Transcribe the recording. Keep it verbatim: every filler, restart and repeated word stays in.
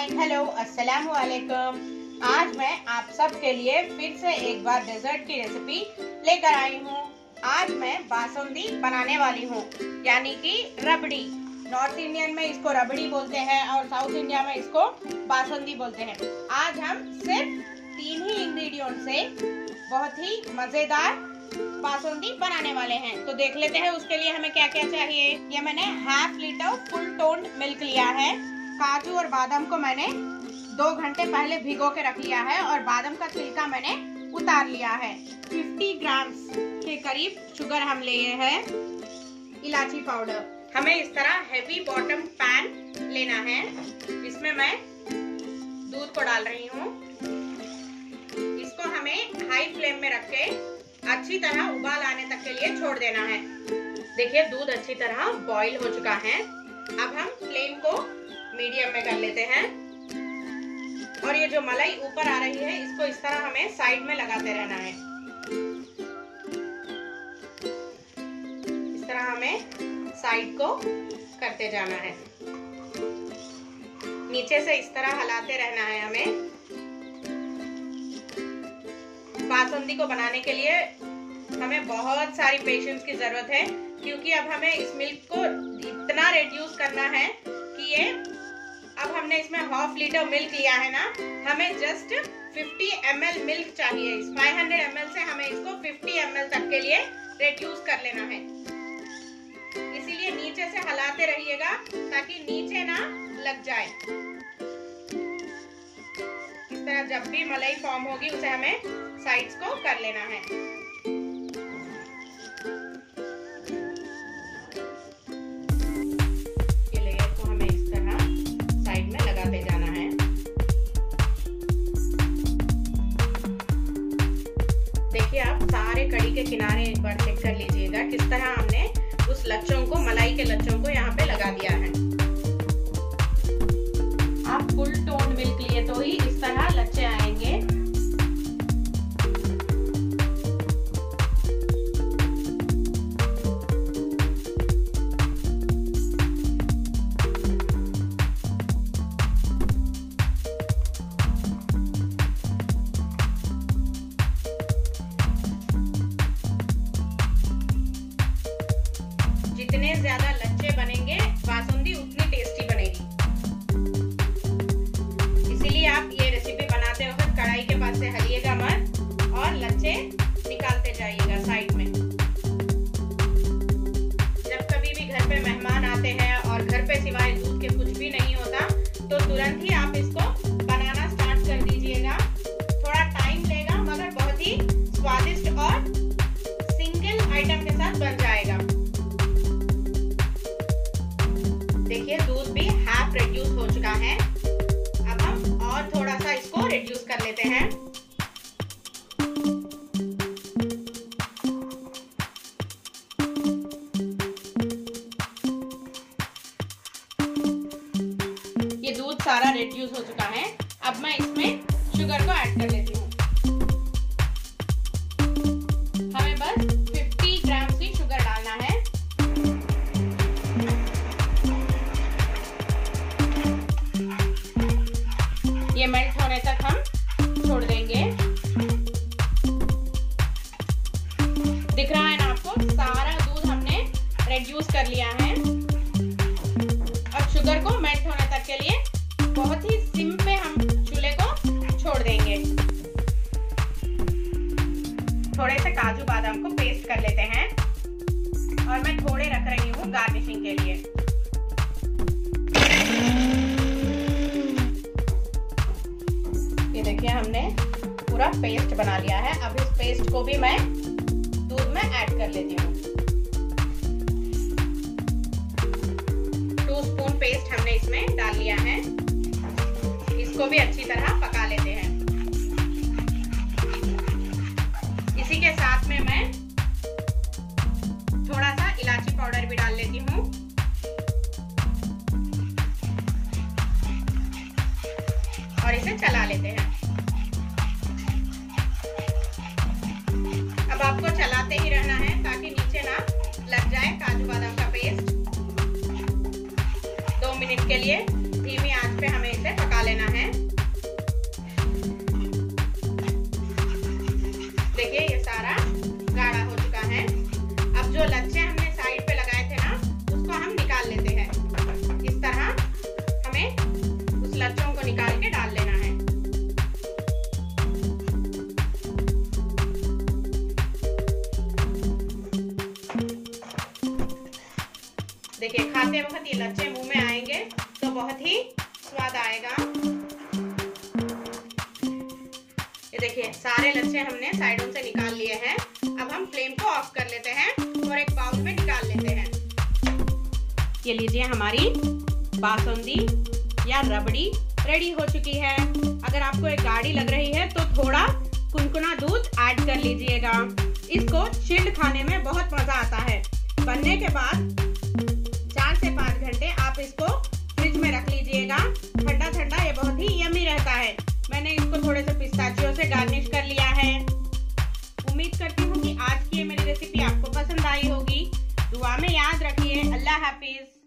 Hi hello अस्सलाम वालेकुम। आज मैं आप सब के लिए फिर से एक बार डेजर्ट की रेसिपी लेकर आई हूँ। आज मैं बासुंदी बनाने वाली हूँ, यानी कि रबड़ी। नॉर्थ इंडियन में इसको रबड़ी बोलते हैं और साउथ इंडिया में इसको बासुंदी बोलते हैं। आज हम सिर्फ तीन ही इंग्रेडिएंट से बहुत ही मजेदार बासुंदी बनाने वाले हैं। तो देख लेते हैं उसके लिए हमें क्या क्या चाहिए। ये मैंने half litre full toned milk लिया है। काजू और बादाम को मैंने दो घंटे पहले भिगो के रख लिया है और बादाम का छिलका मैंने उतार लिया है। पचास ग्राम के करीब शुगर हम लिए हैं। इलायची पाउडर। हमें इस तरह हेवी बॉटम पैन लेना है। इसमें मैं दूध को डाल रही हूँ। इसको हमें हाई फ्लेम में रख के अच्छी तरह उबाल आने तक के लिए छोड़ देना है। देखिए दूध अच्छी तरह बॉईल हो चुका है। अब हम फ्लेम को मीडियम में कर लेते हैं और ये जो मलाई ऊपर आ रही है इसको इस तरह हमें साइड में लगाते रहना है। इस तरह हमें साइड को करते जाना है। नीचे से इस तरह हिलाते रहना है। हमें बासुंदी को बनाने के लिए हमें बहुत सारी पेशेंस की जरूरत है, क्योंकि अब हमें इस मिल्क को इतना रिड्यूस करना है कि ये अब हमने इसमें हाफ लीटर मिल्क लिया है ना, हमें जस्ट पचास एम एल मिल्क चाहिए। इस पाँच सौ एम एल से हमें इसको पचास एम एल तक के लिए रिड्यूस कर लेना है। इसीलिए नीचे से हिलाते रहिएगा ताकि नीचे ना लग जाए। इस तरह जब भी मलाई फॉर्म होगी उसे हमें साइड्स को कर लेना है। ये लेयर को हमें इस तरह साइड में लगाते जाना है। देखिए आप सारे कड़ी के किनारे एक बार चेक कर लीजिएगा किस तरह हमने उस लच्छों को, मलाई के लच्छों को यहाँ पे लगा दिया है। आप फुल टोन मिल्क लिए तो ही इस तरह लच्छे आएंगे। जितने ज्यादा लच्छे बनेंगे बासुंदी उतनी टेस्टी बनेगी। इसीलिए आप ये रेसिपी बनाते वक्त कढ़ाई के पास से हलिएगा मत और लच्छे निकालते जाइएगा साइड में। जब कभी भी घर पे मेहमान आते हैं और घर पे सिवाय दूध के कुछ भी नहीं होता तो तुरंत ही आप इसको बनाना स्टार्ट कर दीजिएगा। थोड़ा टाइम लेगा मगर बहुत ही स्वादिष्ट और सिंगल आइटम के साथ बन जाएगा। देखिए दूध भी हाफ रिड्यूस हो चुका है। अब हम और थोड़ा सा इसको रिड्यूस कर लेते हैं। ये दूध सारा रिड्यूस हो चुका है। अब मैं इसमें शुगर को ऐड कर लेती हूँ। हमें बस पचास ग्राम की शुगर डालना है। ये मेल्ट होने तक हम छोड़ देंगे। दिख रहा है ना आपको, सारा दूध हमने रिड्यूस कर लिया है। अब शुगर को मेल्ट होने तक के लिए बहुत ही सिम पे हम चूल्हे को छोड़ देंगे। थोड़े से काजू बादाम को पेस्ट कर लेते हैं और मैं थोड़े रख रही हूँ गार्निशिंग के लिए। देखिए हमने पूरा पेस्ट बना लिया है। अब इस पेस्ट को भी मैं दूध में ऐड कर लेती हूँ। टू स्पून पेस्ट हमने इसमें डाल लिया है। इसको भी अच्छी तरह पका लेते हैं। इसी के साथ में मैं थोड़ा सा इलायची पाउडर भी डाल लेती हूँ और इसे चला लेते हैं। अब आपको चलाते ही रहना है ताकि नीचे ना लग जाए काजू बादाम का पेस्ट। दो मिनट के लिए धीमी आंच पे हमें इसे पका लेना निकाल के डाल लेना है। देखिए खाते वक्त ये लच्छे मुंह में आएंगे तो बहुत ही स्वाद आएगा। ये देखिए सारे लच्छे हमने साइडों से निकाल लिए हैं। अब हम फ्लेम को ऑफ कर लेते हैं और एक बाउल में निकाल लेते हैं। ये लीजिए हमारी बासुंदी या रबड़ी रेडी हो चुकी है। अगर आपको एक गाढ़ी लग रही है तो थोड़ा कुनकुना दूध ऐड कर लीजिएगा। इसको चिल्ड खाने में बहुत मजा आता है। बनने के बाद चार से पाँच घंटे आप इसको फ्रिज में रख लीजिएगा। ठंडा ठंडा ये बहुत ही यम्मी रहता है। मैंने इसको थोड़े से पिस्ताचियो से गार्निश कर लिया है। उम्मीद करती हूँ कि आज की ये मेरी रेसिपी आपको पसंद आई होगी। दुआ में याद रखिए। अल्लाह हाफिज।